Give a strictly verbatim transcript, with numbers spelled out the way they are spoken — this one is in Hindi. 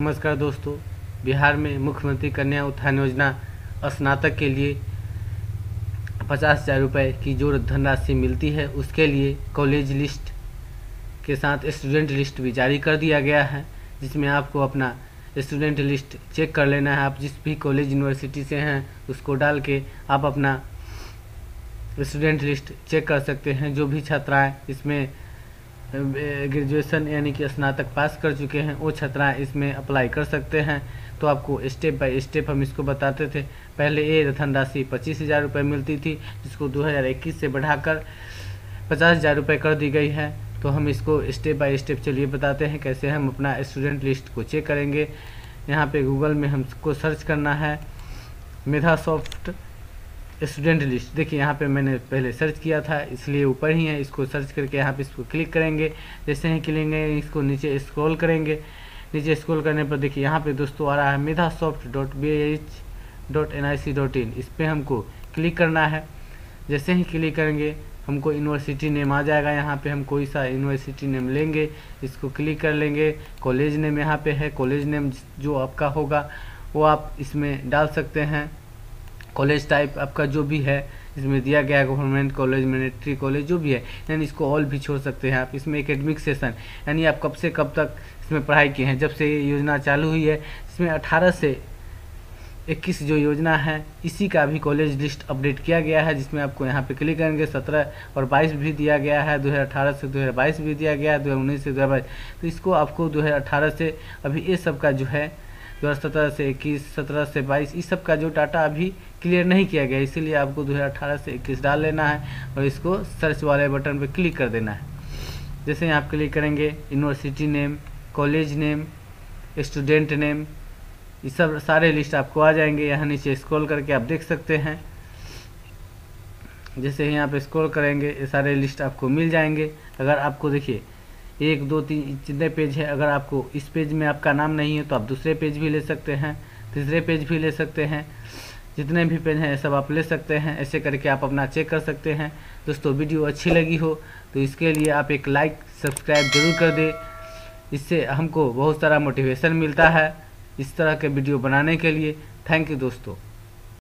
नमस्कार दोस्तों, बिहार में मुख्यमंत्री कन्या उत्थान योजना स्नातक के लिए पचास हज़ार रुपये की जो धनराशि मिलती है उसके लिए कॉलेज लिस्ट के साथ स्टूडेंट लिस्ट भी जारी कर दिया गया है, जिसमें आपको अपना स्टूडेंट लिस्ट चेक कर लेना है। आप जिस भी कॉलेज यूनिवर्सिटी से हैं उसको डाल के आप अपना स्टूडेंट लिस्ट चेक कर सकते हैं। जो भी छात्राएँ इसमें ग्रेजुएशन यानी कि स्नातक पास कर चुके हैं वो छात्राएँ इसमें अप्लाई कर सकते हैं। तो आपको स्टेप बाय स्टेप हम इसको बताते थे। पहले ये धनराशि पच्चीस हज़ार रुपये मिलती थी, जिसको दो हज़ार इक्कीस से बढ़ाकर पचास हज़ार रुपये कर दी गई है। तो हम इसको स्टेप बाय स्टेप चलिए बताते हैं कैसे हम अपना स्टूडेंट लिस्ट को चेक करेंगे। यहाँ पे गूगल में हमको सर्च करना है मेधासॉफ्ट स्टूडेंट लिस्ट। देखिए यहाँ पे मैंने पहले सर्च किया था इसलिए ऊपर ही है। इसको सर्च करके यहाँ पे इसको क्लिक करेंगे। जैसे ही क्लिक करेंगे इसको नीचे स्क्रॉल करेंगे। नीचे स्क्रॉल करने पर देखिए यहाँ पे दोस्तों आ रहा है Medhasoft dot B H dot N I C dot in. इस पर हमको क्लिक करना है। जैसे ही क्लिक करेंगे हमको यूनिवर्सिटी नेम आ जाएगा। यहाँ पे हम कोई सा यूनिवर्सिटी नेम लेंगे, इसको क्लिक कर लेंगे। कॉलेज नेम यहाँ पे है, कॉलेज नेम जो आपका होगा वो आप इसमें डाल सकते हैं। कॉलेज टाइप आपका जो भी है इसमें दिया गया है, गवर्नमेंट कॉलेज, मिलिट्री कॉलेज जो भी है, यानी इसको ऑल भी छोड़ सकते हैं आप। इसमें एकेडमिक सेशन यानी आप कब से कब तक इसमें पढ़ाई किए हैं, जब से ये योजना चालू हुई है। इसमें अठारह से इक्कीस जो योजना है इसी का भी कॉलेज लिस्ट अपडेट किया गया है, जिसमें आपको यहाँ पे क्लिक करेंगे सत्रह और बाईस भी दिया गया है, दो हज़ार अठारह से दो हज़ार बाईस भी दिया गया है, दो हज़ार उन्नीस से दो हज़ार बाईस। तो इसको आपको दो हज़ार अठारह से अभी ये सब का जो है दो हज़ार सत्रह से इक्कीस, सत्रह से बाईस, इस सब का जो डाटा अभी क्लियर नहीं किया गया, इसीलिए आपको दो हज़ार अठारह से इक्कीस डाल लेना है और इसको सर्च वाले बटन पर क्लिक कर देना है। जैसे आप क्लिक करेंगे university name, college name, student name, ये सब सारे लिस्ट आपको आ जाएंगे। यहाँ नीचे स्क्रॉल करके आप देख सकते हैं। जैसे ही यहाँ पे स्क्रॉल करेंगे ये सारे लिस्ट आपको मिल जाएंगे। अगर आपको देखिए एक दो तीन जितने पेज है, अगर आपको इस पेज में आपका नाम नहीं है तो आप दूसरे पेज भी ले सकते हैं, तीसरे पेज भी ले सकते हैं। जितने भी पेज हैं ये सब आप ले सकते हैं। ऐसे करके आप अपना चेक कर सकते हैं। दोस्तों वीडियो अच्छी लगी हो तो इसके लिए आप एक लाइक सब्सक्राइब जरूर कर दें। इससे हमको बहुत सारा मोटिवेशन मिलता है इस तरह के वीडियो बनाने के लिए। थैंक यू दोस्तों।